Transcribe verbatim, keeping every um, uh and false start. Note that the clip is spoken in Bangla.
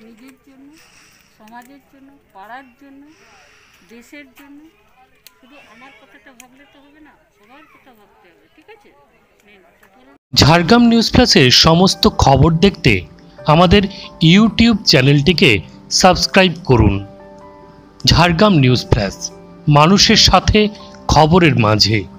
নিজের জন্য, সমাজের জন্য, পাড়ার জন্য, দেশের জন্য। শুধু আমার কথাটা ভাবলে তো হবে না, সবার কথা ভাবতে হবে, ঠিক আছে? ঝাড়গ্রাম নিউজ প্লাসের সমস্ত খবর দেখতে আমাদের ইউটিউব চ্যানেলটিকে সাবস্ক্রাইব করুন। ঝাড়গ্রাম নিউজ প্লাস, মানুষের সাথে, খবরের মাঝে।